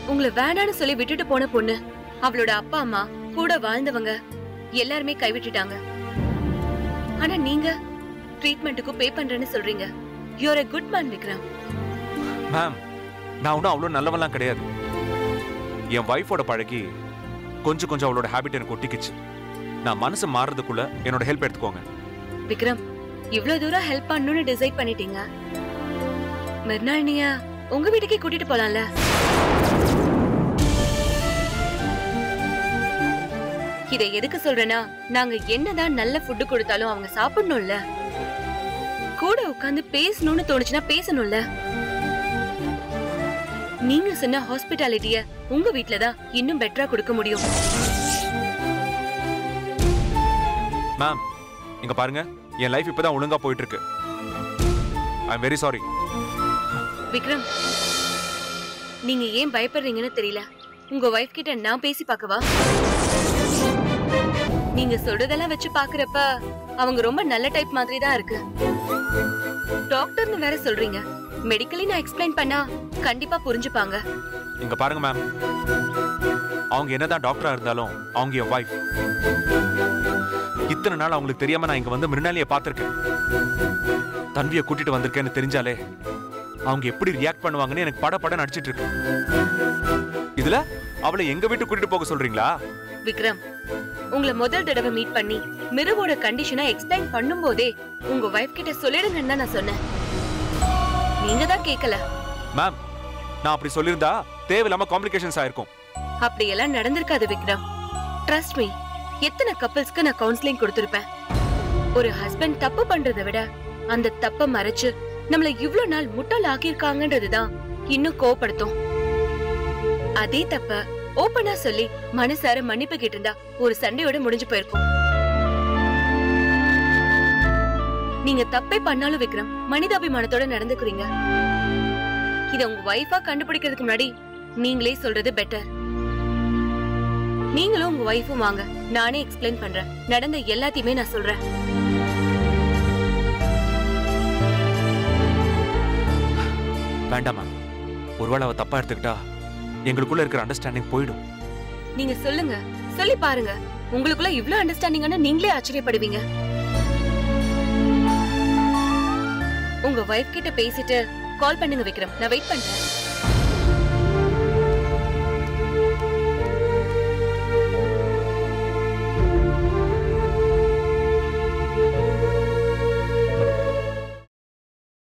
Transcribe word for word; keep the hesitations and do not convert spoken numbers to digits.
உங்களை வேணான்னு சொல்லி விட்டுட்டு போன பொண்ணு, அவளோட அப்பா அம்மா கூட வாழ்ந்தவங்க எல்லாருமே கைவிட்டுட்டாங்க. ஆனா நீங்க ட்ரீட்மெண்ட்டுக்கு பே பண்றேன்னு சொல்றீங்க. You are a good man Vikram. Ma'am, நான் ஒன்றும் அவ்வளோ நல்லவெல்லாம் கிடையாது. என் வைஃபோட பழகி கொஞ்சம் கொஞ்சம் அவளோட ஹேபிட் எனக்கு ஒட்டிக்கிச்சு. நான் மனசு மாறுறதுக்குள்ள என்னோட ஹெல்ப் எடுத்துக்கோங்க. விக்ரம், இவ்வளவு தூரம் ஹெல்ப் பண்ணணும்னு டிசைட் பண்ணிட்டீங்க. மறுநாள் நீங்க உங்க வீட்டுக்கே கூட்டிட்டு போலாம்ல. இதை எதுக்கு சொல்றேன்னா, நாங்க என்னதான் நல்ல ஃபுட் கொடுத்தாலும் அவங்க சாப்பிடணும்ல. கூட உட்கார்ந்து பேசணும்னு தோணுச்சுன்னா பேசணும்ல. நீங்க சொன்ன ஹாஸ்பிட்டாலிட்டிய உங்க வீட்ல தான் இன்னும் பெட்டரா கொடுக்க முடியும். மேம், இங்க பாருங்க, என் லைஃப் இப்பதான் ஒழுங்கா போயிட்டு இருக்கு. I am very sorry. Vikram, நீங்க ஏன் பயப்படுறீங்கன்னு தெரியல. உங்க வைஃப் கிட்ட நான் பேசி பார்க்கவா? நீங்க சொல்றதெல்லாம் வச்சு பாக்குறப்ப அவங்க ரொம்ப நல்ல டைப் மாதிரி தான் இருக்கு. டாக்டர்னு வேற சொல்றீங்க. மெடிக்கலி நான் எக்ஸ்பிளைன் பண்ணா கண்டிப்பா புரிஞ்சுப்பாங்க. இங்க பாருங்க மேம், அவங்க என்னதான் டாக்டரா இருந்தாலும் அவங்க என் வைஃப். இத்தனை நாள் அவங்களுக்கு தெரியாம நான் இங்க வந்து மிருனாலியை பார்த்திருக்கேன். தன்வியை கூட்டிட்டு வந்திருக்கேன்னு தெரிஞ்சாலே அவங்க எப்படி ரியாக்ட் பண்ணுவாங்கன்னு எனக்கு பட பட நடிச்சிட்டு இருக்கு. இதுல அவளை எங்க வீட்டு கூட்டிட்டு போக சொல்றீங்களா? விக்ரம், உங்களை முதல் தடவை மீட் பண்ணி மிருவோட கண்டிஷனை எக்ஸ்பிளைன் பண்ணும் போதே உங்க வைஃப் கிட்ட சொல்லிடுங்கன்னு தான் நான் சொன்னேன். நீங்க தான் கேட்கல. மேம், நான் அப்படி சொல்லிருந்தா தேவையில்லாம காம்ப்ளிகேஷன்ஸ் ஆயிருக்கும். அப்படி எல்லாம் நடந்திருக்காது விக்ரம். Trust me. எத்தனை கப்பல்ஸ்க்கு நான் கவுன்சிலிங் கொடுத்திருப்பேன். ஒரு ஹஸ்பண்ட் தப்பு பண்றதை விட அந்த தப்பை மறைச்சு நம்மள இவ்வளவு நாள் முட்டாள் ஆக்கியிருக்காங்கன்றதுதான் இன்னும் கோவப்படுத்தும். அதே தப்ப ஓப்பனா சொல்லி மனசார மன்னிப்பு கேட்டிருந்தா ஒரு சண்டையோட முடிஞ்சு போயிருக்கும். நீங்க தப்பே பண்ணாலும் விக்ரம், மனிதாபிமானத்தோட நடந்துக்கிறீங்க. இத உங்க வைஃபா கண்டுபிடிக்கிறதுக்கு முன்னாடி நீங்களே சொல்றது பெட்டர். நீங்களும் உங்க வைஃபும் வாங்க, நானே எக்ஸ்பிளைன் பண்றேன். நடந்த எல்லாத்தையுமே நான் சொல்றேன். வேண்டாம் மேம், ஒருவேளை அவ தப்பா எடுத்துக்கிட்டா எங்களுக்குள்ள இருக்கிற அண்டர்ஸ்டாண்டிங் போயிடும். நீங்க சொல்லுங்க, சொல்லி பாருங்க. உங்களுக்குள்ள இவ்ளோ அண்டர்ஸ்டாண்டிங்கான நீங்களே ஆச்சரியப்படுவீங்க. உங்க வைஃப் கிட்ட பேசிட்டு கால் பண்ணுங்க விக்ரம், நான் வெயிட் பண்றேன்.